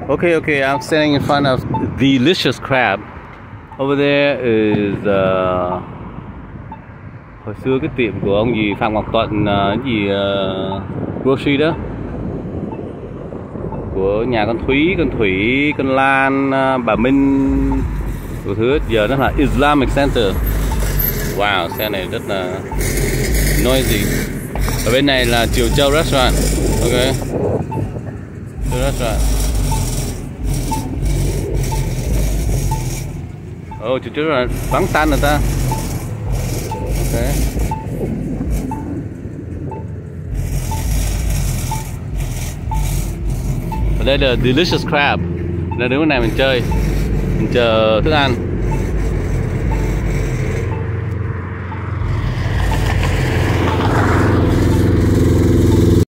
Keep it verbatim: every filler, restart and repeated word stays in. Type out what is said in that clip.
Okay, okay, I'm standing in front of Delicious Crab. Over there is uh, hồi xưa cái tiệm của ông gì Phạm Ngọc Tuận, uh, gì uh, grocery đó, của nhà con Thúy, con Thủy, con Lan, uh, bà Minh, đủ thứ. Giờ nó là Islamic Center. Wow, xe này rất là noisy. Ở bên này là Triều Châu Restaurant. Ok, Triều Restaurant. Ồ, oh, Triều Châu là vắng tanh rồi ta. Ok. Ở đây là Delicious Crab. Đây đứng bên này mình chơi, mình chờ thức ăn.